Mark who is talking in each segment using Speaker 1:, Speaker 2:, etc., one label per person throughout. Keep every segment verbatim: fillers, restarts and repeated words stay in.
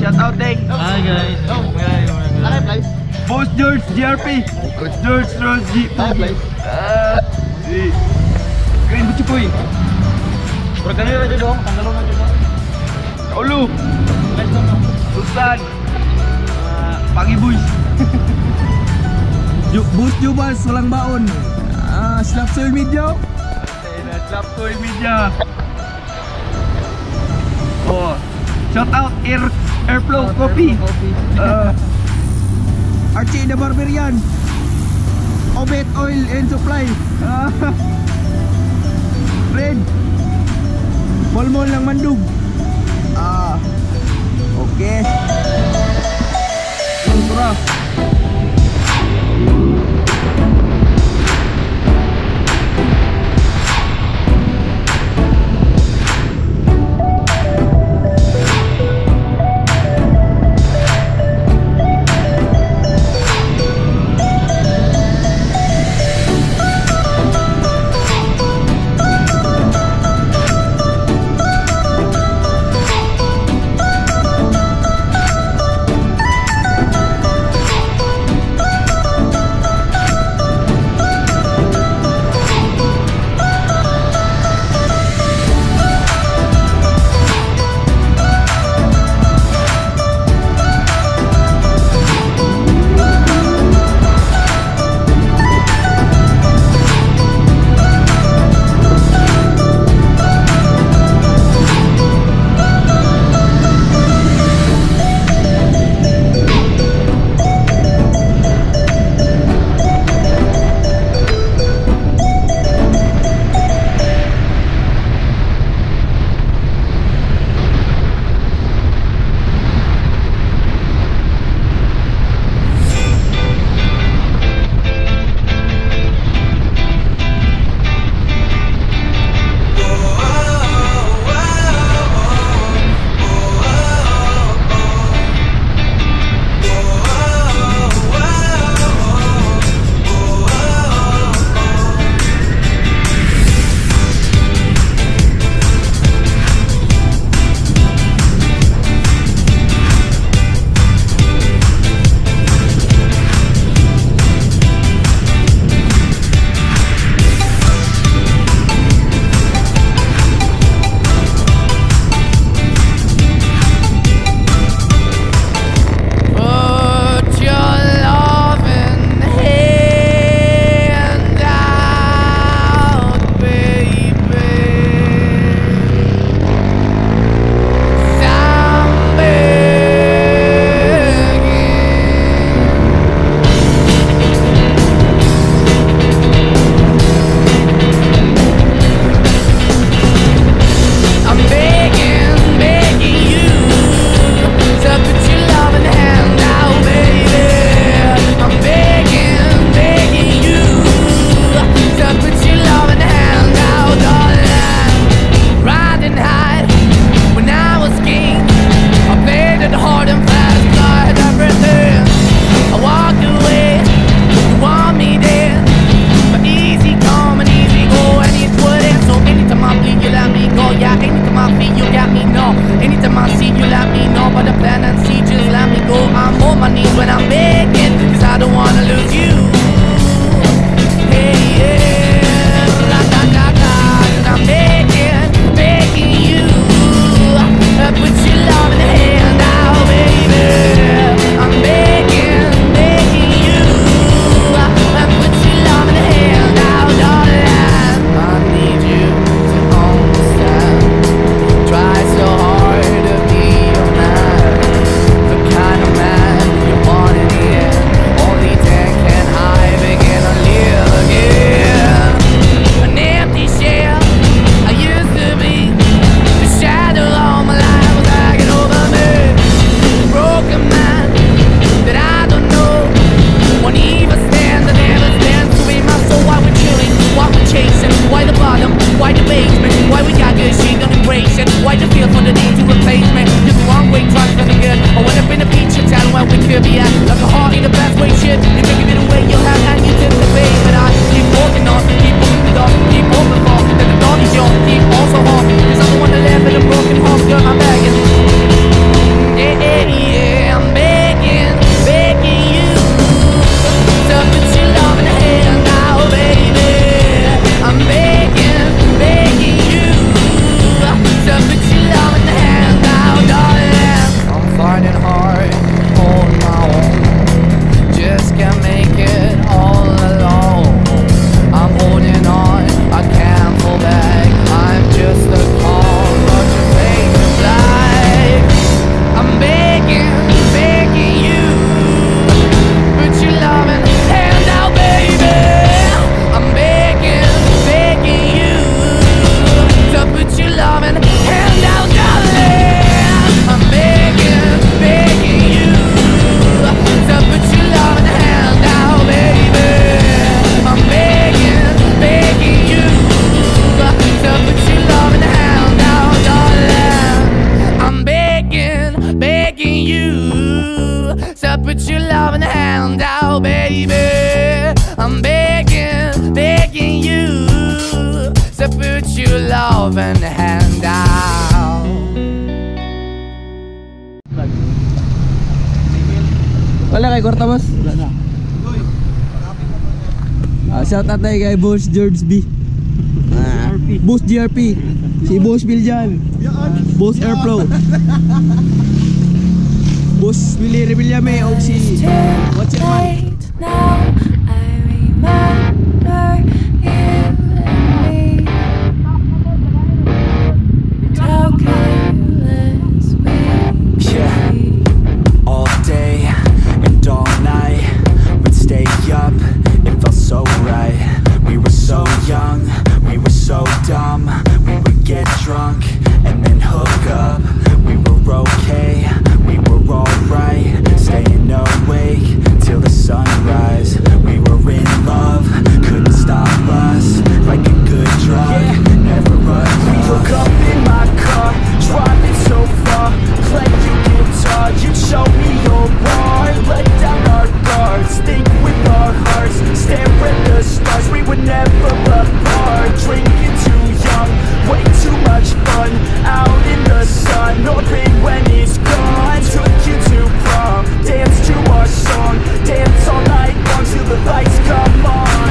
Speaker 1: shout out Deng.
Speaker 2: Hi guys.
Speaker 1: Oh, ano play? Boss George G R P. Coach George Rose G. Ano play? Ah, si. Green Buchukoy. Pero kanina na dito, tanggalon na dito. Ulu. Susan. Pagi boys.
Speaker 3: Boost Jubas, walang baon. Ah, slap soy media.
Speaker 1: Slap soy media. Oh, shout out Air Airflow Coffee. Uh,
Speaker 3: Archie the Barbarian. Obet Oil and Supply. Ah. Red. Molmol ng Mandug. Ah. Okay. Ultra.
Speaker 4: Yeah.
Speaker 2: put your love in the hand out, baby. I'm begging, begging you. So put your love in the hand out.
Speaker 3: Wala kay Korta, boss? Wala na. Ah, shout out tayo kay Boss George B. Ah, Boss G R P. Si Boss Bill dyan. Boss Airflow. Boss Willie Revillame o si What's It Man.
Speaker 4: Now I remember you and me. How careless we
Speaker 5: Yeah, all day and all night we'd stay up, it felt so right. We were so young, we were so dumb. We would get drunk and then hook up. We were okay, we were alright, staying awake till the sunrise. We were in love, couldn't stop us, like a good drug, never run. We woke up in my car, driving so far, playing guitar, you show me your heart, let down our guards, think with our hearts, stare at the stars, we would never apart, drinking too young, way too much fun, out in the sun, no pain when it's gone, took you to prom, dance to our song, dance all night long till the lights come on.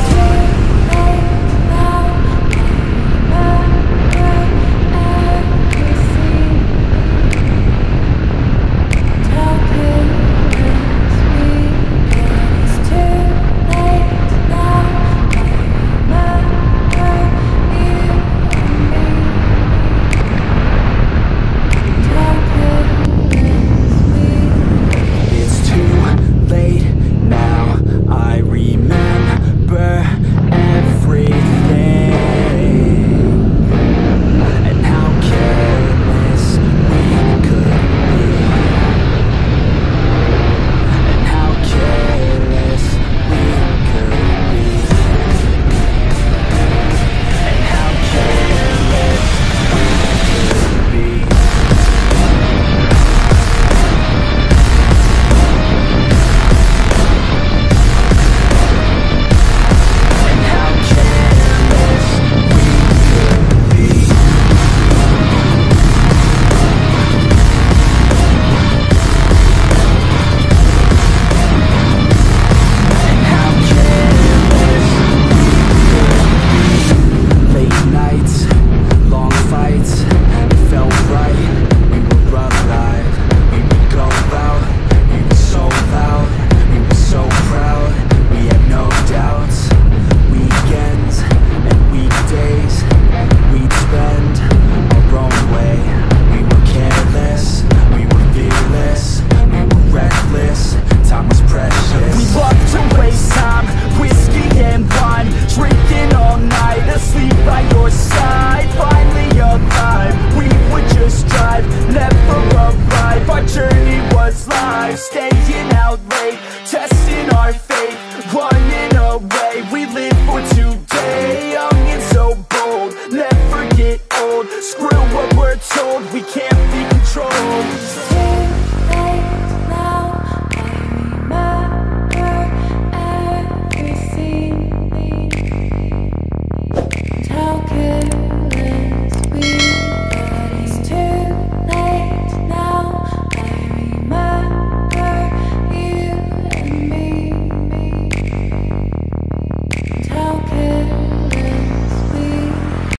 Speaker 5: Staying out late, testing our fate, running away. We live for today, young and so bold, never get old. Screw what we're told, we can't be controlled.